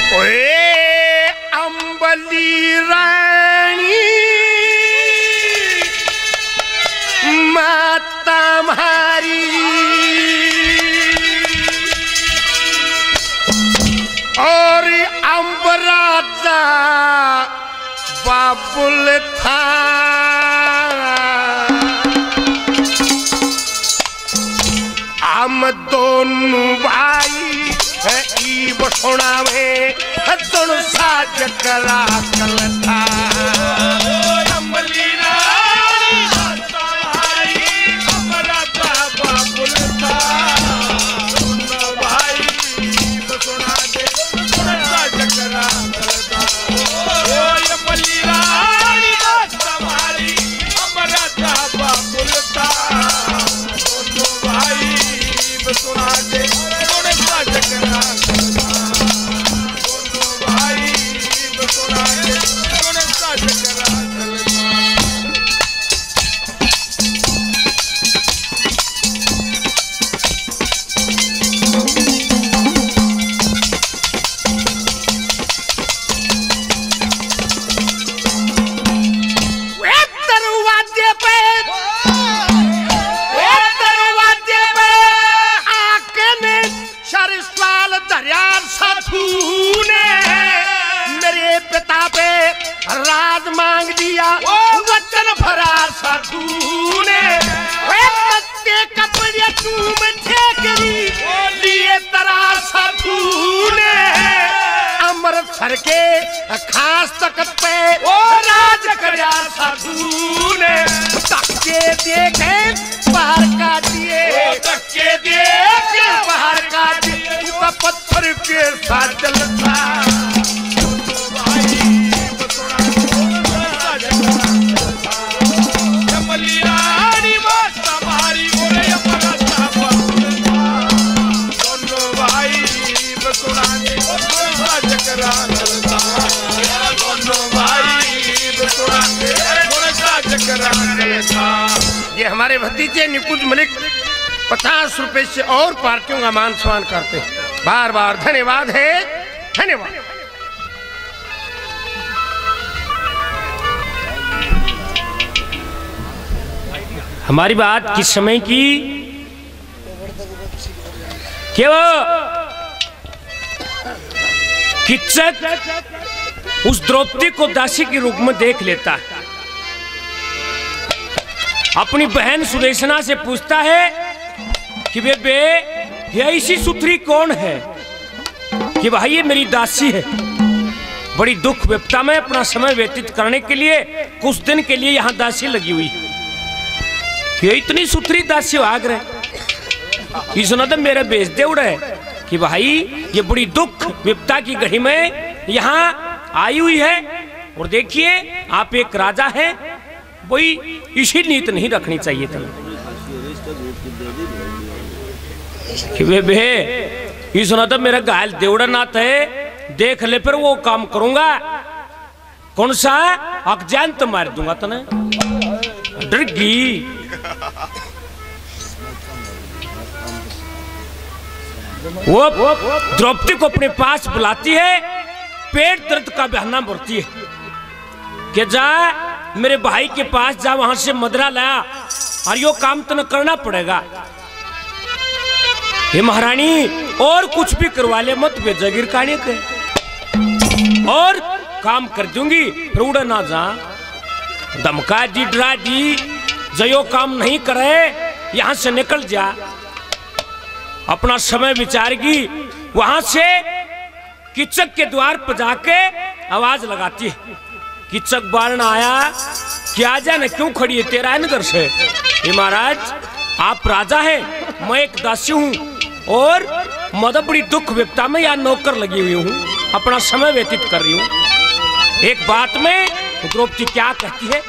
ओए अंबली रानी माता मारी और अंबराजा बाबुल था हम दोनों भाई ई बसोना में दोनों साज करा कल था अंबली रानी माता मारी अंबराजा बाबुल था दोनों भाई बसोना के दोनों साज करा कल था ओ अंबली रानी माता मारी अंबराजा बाबुल था दोनों भाई बसोना के दोनों साज करा दोनों भाई बसोना के दोनों साज करा राज मांग दिया वचन फरार साधु ने कपड़े तुम ठेकरी लिए तरार साधु ने अमृतसर के खास तख्त पे राज करया साधु ने धक्के देखे बाहर काटिए धक्के देखे बाहर काटिए पत्थर के साथ चलता ये हमारे भतीजे निकुंज मलिक 50 रुपए से और पार्टियों का मान सम्मान करते हैं। बार बार धन्यवाद है, धन्यवाद। हमारी बात किस समय की क्या वो किच्चक उस द्रौपदी को दासी के रूप में देख लेता है। अपनी बहन सुदेशना से पूछता है कि बेबे ये ऐसी सुथरी कौन है कि भाई ये मेरी दासी है। बड़ी दुख विपदा में अपना समय व्यतीत करने के लिए कुछ दिन के लिए यहाँ दासी लगी हुई है। ये इतनी सुथरी दासी आग रहे सुना तो मेरा बेच दे उड़े कि भाई ये बड़ी दुख विपदा की घड़ी में यहाँ आई हुई है। और देखिए आप एक राजा हैं, वही इसी नीति नहीं रखनी चाहिए था कि वे ये सुना तो मेरा घायल देवड़ा नाथ है, देख ले फिर वो काम करूंगा। कौन सा अकजान तो मार दूंगा तने डर गई। वो द्रौपदी को अपने पास बुलाती है, पेट दर्द का बहाना बोलती है कि जा मेरे भाई के पास जा, वहां से मदरा लाया और यो काम तो न करना पड़ेगा। हे महारानी और कुछ भी करवा ले मत वे जागीर काने के और काम कर दूंगी, फिर उड़ा ना जा। धमका दी डरा दी, जो काम नहीं करे यहां से निकल जा। अपना समय विचारगी, वहां से किचक के द्वार पर जाके आवाज लगाती है। किचक बारण आया कि आजा न क्यों खड़ी है तेरा नगर से। ये महाराज आप राजा हैं, मैं एक दासी हूँ और मदद बड़ी दुख विपदा में यहाँ नौकर लगी हुई हूँ, अपना समय व्यतीत कर रही हूँ। एक बात में द्रौपदी क्या कहती है,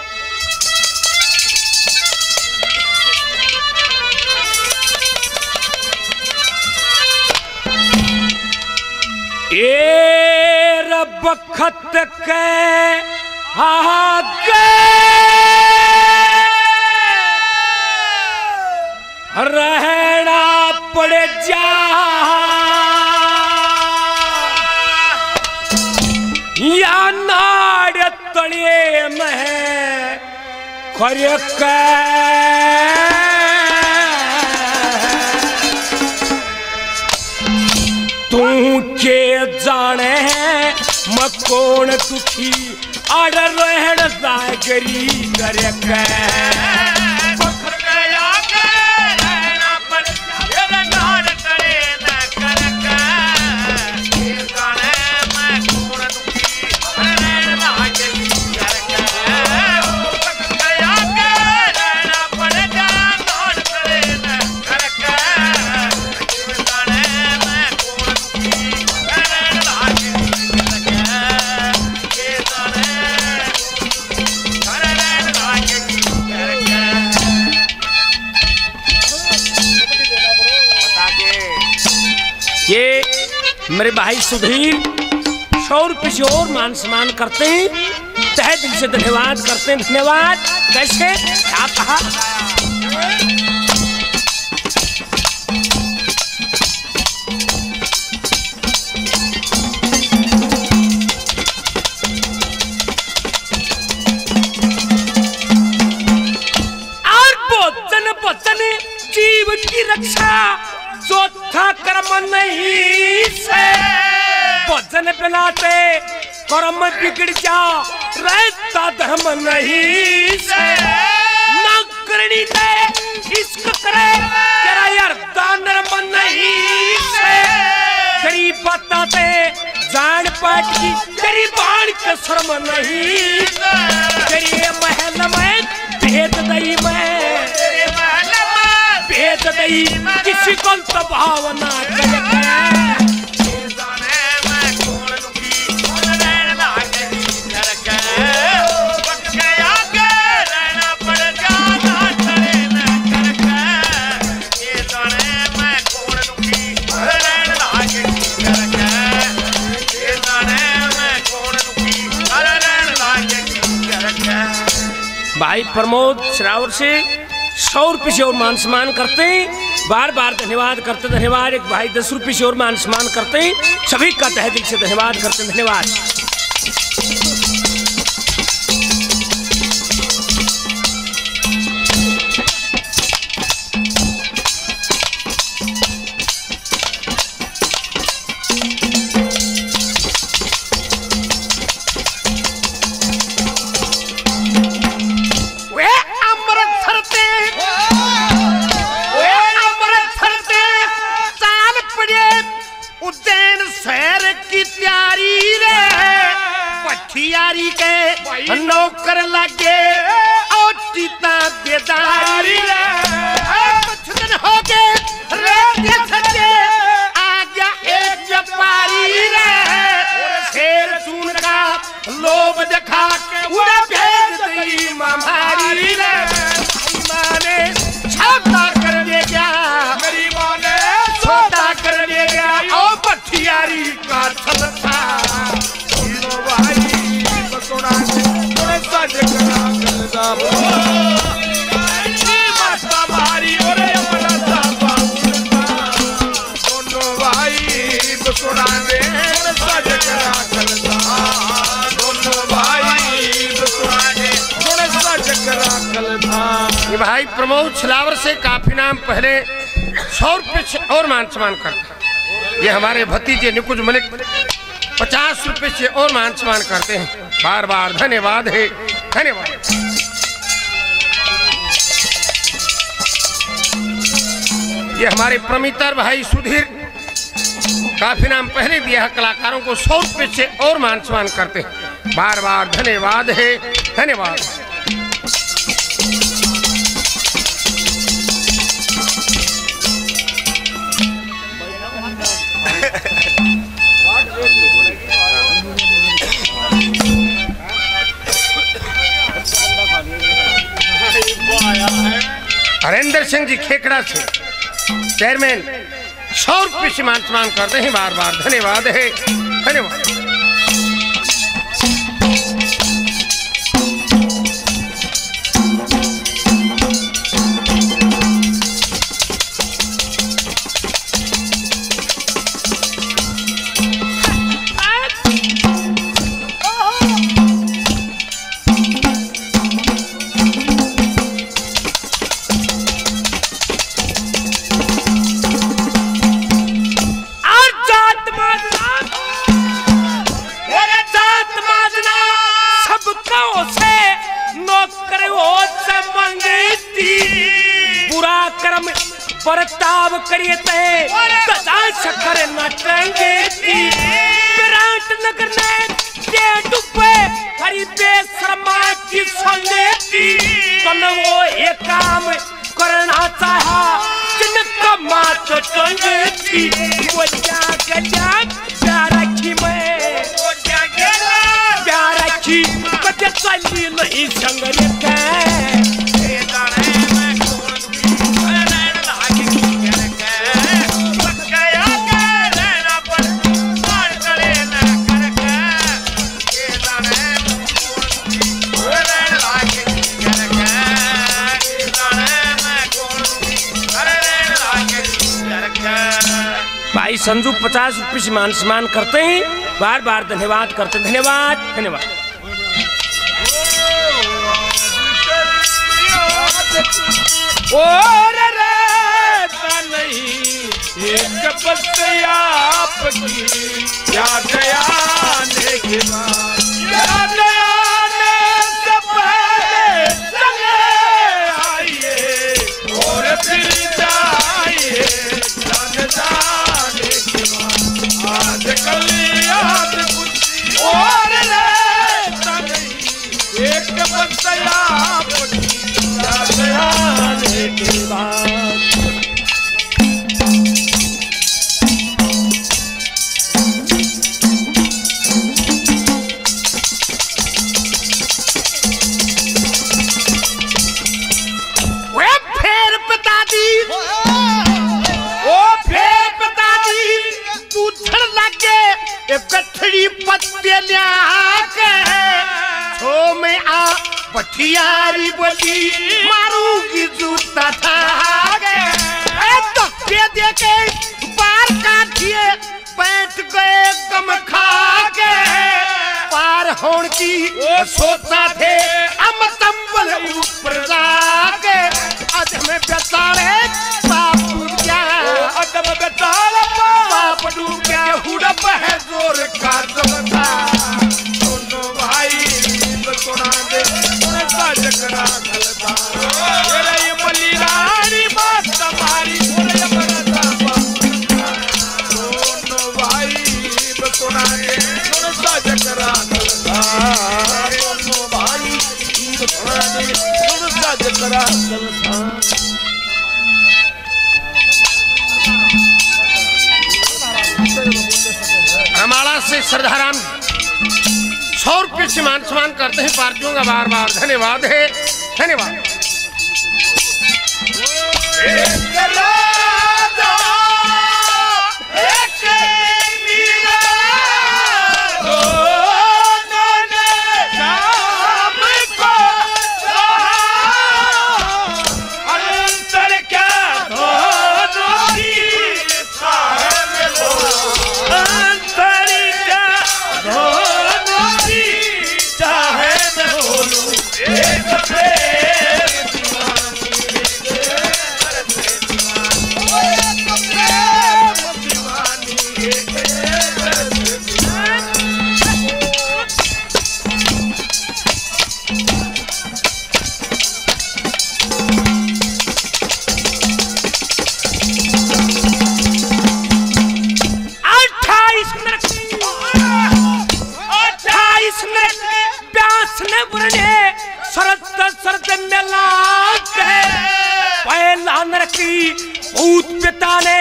ए रब खत के आगे रहना पड़ जा, या नाड़ तड़िए में खरे तू के जाने मैं कौन दुखी आड़ रहन जागरी करे ये मेरे भाई सुधीर 100 रुपये से और मान सम्मान करते हैं, तहे दिल से धन्यवाद करते हैं। धन्यवाद कैसे क्या कहा? और वचन वचन जीव की रक्षा चौथा कर्म नहीं से वचन बनाते कर्म बिगड़ जा रहता धर्म नहीं से न करनी दे इश्क करे तेरा यार नर्म नहीं से तेरी बताते जान पाट की तेरी बाण के शर्म नहीं तेरी महल में भेद दई में भेद दई किसी को तो भावना भाई प्रमोद श्रावर से 100 रुपये से और मान सम्मान करते हैं। बार बार धन्यवाद करते। धन्यवाद। एक भाई 10 रुपये से और मान सम्मान करते हैं। सभी का तहे दिल से धन्यवाद करते हैं। धन्यवाद। नौकर लगे और चीता बेदारी कुछ दिन हो गए रे सच्चे आ गया एक व्यापारी रे शेर सुन का लोभ दिखा के उड़ा भेज दी महारी रे माने छापा कर दे गया गरीबों ने छोटा कर दे गया और पठियारी का थलथा भाई प्रमोद छिलावर से काफी नाम पहले 100 रुपये से और मान सम्मान करता। ये हमारे भतीजे निकुंज मलिक 50 रुपये से और मान सम्मान करते हैं। बार बार धन्यवाद है। धन्यवाद। ये हमारे प्रमितर भाई सुधीर काफी नाम पहले दिया है। कलाकारों को 100 रुपये से और मान सम्मान करते हैं। बार बार धन्यवाद है। धन्यवाद। हरेंद्र सिंह जी खेकड़ा से चेयरमैन 100 रुपये से मान सम्मान करते हैं। बार बार धन्यवाद है। धन्यवाद। नौकरों से नौकर हो मंगती बुरा कर्म बर्ताव करिए तदा शक्कर न टंगती विराट नगर ने के डूबे हरी बेशर्मा की संगती तन वो एक काम करना चाहा जिनका मात टंगती वो जागला प्यार रखी मैं वो जागला प्यार रखी कदे चली नहीं संगरे के भाई संजू 50 रुपये मान सम्मान करते हैं, बार बार धन्यवाद करते हैं। धन्यवाद धन्यवाद। और नहीं एक बस्तिया आपकी याद आने के बाद याद आने से पहले चले आइए और फिर जाइए आज कल याद कुछ और रहता नहीं एक बस्तिया आपकी याद आने के बाद पठियारी बोली मारूंगी जूता था तो दे के पार काटिए बैठ गए गम खा के पार होने की सोचता थे हम तंबल ऊपर जाके आज हमें बेचारे बाप डूब गया आज हमें बेचारा बाप डूब गया हुड़प है जोर का जमता दोनों भाई सुना दे जकरा गलता तेरे ये बलिदानी बात तुम्हारी थोड़े बरसा दोनों भाई सुना दे थोड़ा जकरा गलता दोनों भाई सुना दे थोड़ा जकरा गलता। हमारा से श्रद्धाराम 100 रुपये से मान सम्मान करते हैं पार्टियों का बार बार धन्यवाद है। धन्यवाद। भूत पिता ने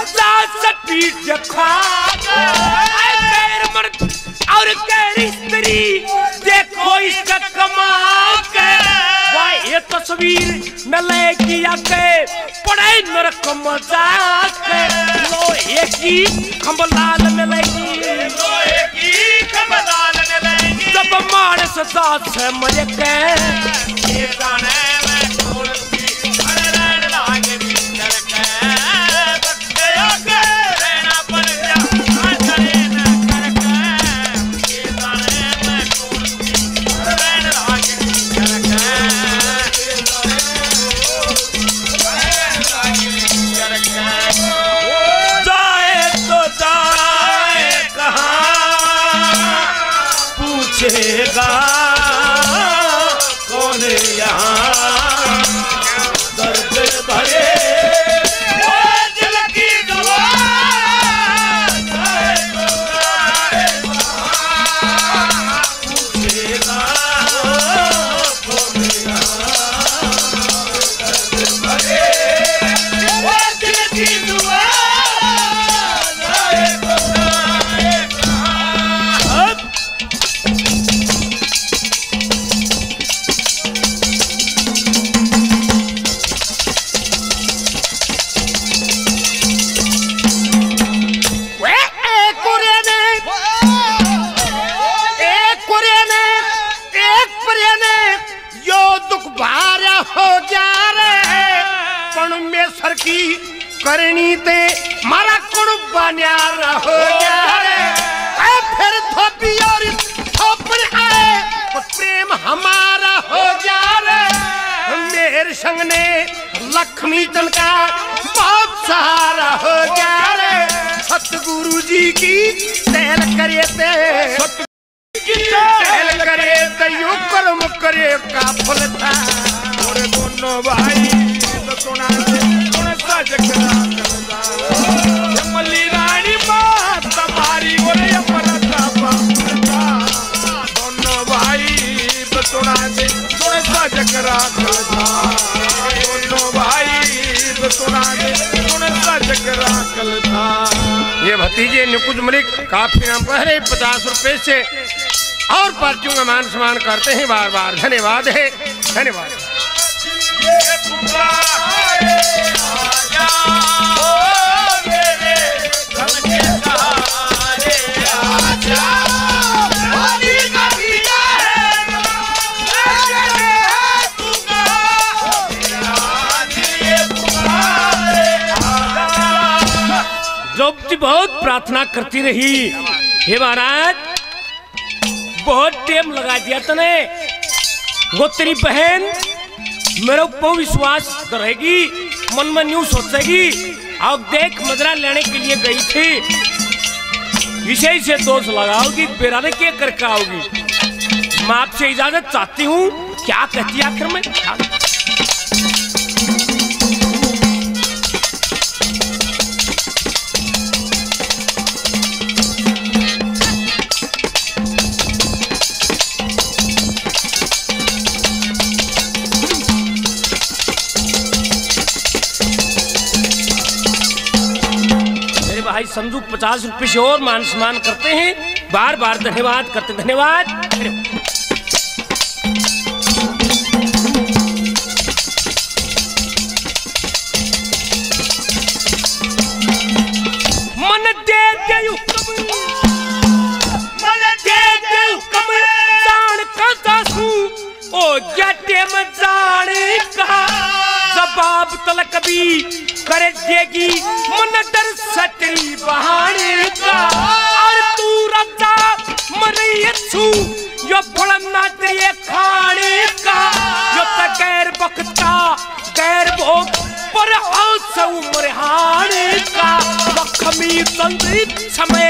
और स्त्री देखो इसका कमाल के ये तस्वीर में लेगी आके पड़े नरक मजाक लोहे की खंबलाल में लेगी लोहे की खंबलाल में लेगी जब मारे सदा से मरे के ये जाने में ढोल की अरे रण लागे भीतर के बच्चे आके रहना पड़ जा करे न कर के ये जाने में ढोल की रण लागे भीतर के जाए तो जाए कहाँ पूछेगा बने यहाँ दर्द भरे करनी ते मारा कुर्बानिया रहो फिर धोबी और थोपड़ आए तो प्रेम हमारा हो जा रे मेरे संग ने लक्ष्मी चंद का बहुत सहारा हो जा रे सतगुरु जी की तेल करे ते यू कर्म करे का फल था और दोनों भाई सुना मल्ली रानी माँ तुम्हारी दोनों भाई सुना दे सा जकरा दोनों भाई सुना दे सा जकरा कल था। ये भतीजे निकुंज मलिक काफी नाम पहले 50 रुपए से और पार्टियों का मान सम्मान करते हैं बार बार धन्यवाद है धन्यवाद। द्रौपदी बहुत प्रार्थना करती रही हे महाराज बहुत टाइम लगा दिया तने वो तेरी बहन मेरे ऊपर विश्वास करेगी मन में न्यू सोचेगी अब देख मदरा लेने के लिए गई थी विषय से दोष लगाओगी बेराने के करके आओगी मैं आपसे इजाजत चाहती हूँ क्या कहती आखिर में भाई संजू 50 रुपए से और मान सम्मान करते हैं बार बार धन्यवाद करते धन्यवाद। मन दे दे कमर जान का दासू ओ जटे में जाने का जवाब तलक भी कर देगी मन डर सटरी बहाने का और तू रजा मरी अच्छू यो फलना तेरे खाने का यो गैर बकता गैर भोग पर औसौ मरहाने का लक्ष्मी संदरित समय